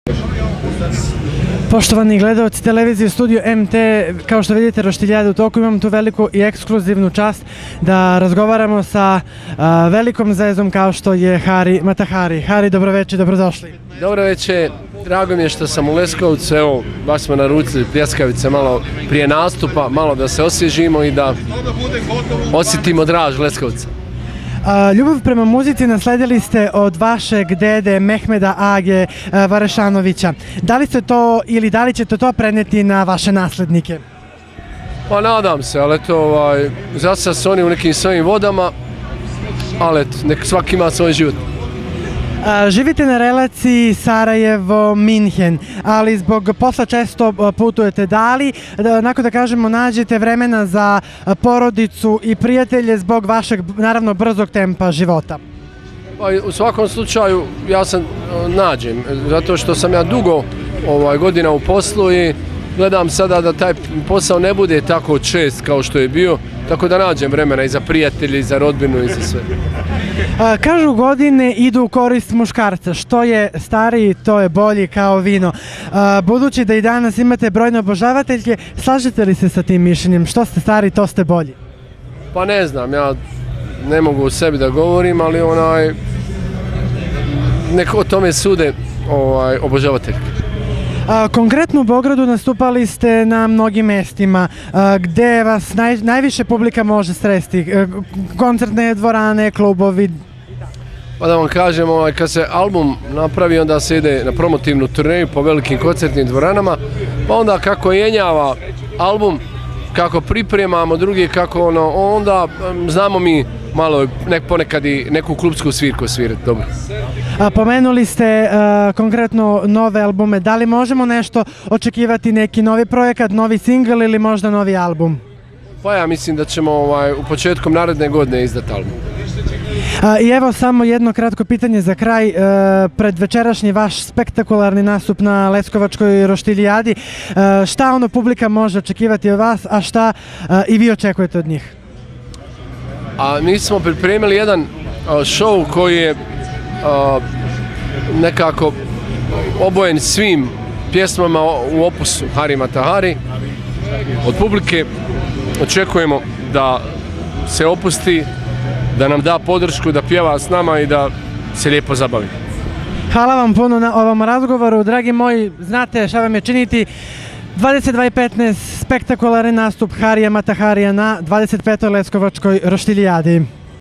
Poštovani gledalci televizije Studio MT, kao što vidite Roštiljade u toku, imam tu veliku i ekskluzivnu čast da razgovaramo sa velikom zvezdom kao što je Hari Matahari. Hari, dobroveče, dobrodošli. Dobroveče, drago mi je što sam u Leskovcu, evo, baš smo naručili pljeskavice malo prije nastupa, malo da se osvježimo i da osjetimo draž Leskovca. Ljubav prema muzici nasledili ste od vašeg dede Mehmeda Age Varešanovića. Da li ste to ili da li ćete to prenijeti na vaše naslednike? Pa nadam se, ali eto, za sad su oni u nekim svojim vodama, ali eto, nek svaki ima svoj život. Živite na relaciji Sarajevo-Minhen, ali zbog posla često putujete. Da li, onako da kažemo, nađete vremena za porodicu i prijatelje zbog vašeg, naravno, brzog tempa života? Pa, u svakom slučaju ja sam nađem, zato što sam ja dugo godina u poslu i gledam sada da taj posao ne bude tako čest kao što je bio, tako da nađem vremena i za prijatelje, i za rodbinu, i za sve. Kažu godine idu u korist muškarca. Što je stariji, to je bolji kao vino. Budući da i danas imate brojne obožavateljke, slažete li se sa tim mišljenjem? Što ste stariji, to ste bolji? Pa ne znam, ja ne mogu o sebi da govorim, ali neko o tome sude obožavateljke. Konkretno u Beogradu nastupali ste na mnogim mestima. Gde vas najviše publika može sresti? Koncertne dvorane, klubovi? Pa da vam kažem, kad se album napravi, onda se ide na promotivnu turneju po velikim koncertnim dvoranama, pa onda kako jenjava album, kako pripremamo drugi, kako onda znamo mi malo ponekad i neku klubsku svirku svirati, dobro. Pomenuli ste konkretno nove albume. Da li možemo nešto očekivati, neki novi projekat, novi singl ili možda novi album? Pa ja mislim da ćemo u početkom naredne godine izdati album. I evo samo jedno kratko pitanje za kraj. Pred večerašnji vaš spektakularni nastup na Leskovačkoj Roštiljadi, šta publika može očekivati od vas, a šta i vi očekujete od njih? Mi smo pripremili jedan show koji je nekako obojen svim pjesmama u opusu Hari Matahari. Od publike očekujemo da se opusti, da nam da podršku, da pjeva s nama i da se lijepo zabavi. Hvala vam puno na ovom razgovoru. Dragi moji, znate šta vam je činiti. 22:15 spektakularni nastup Harija Mataharija na 25. Leskovačkoj Roštiljadi.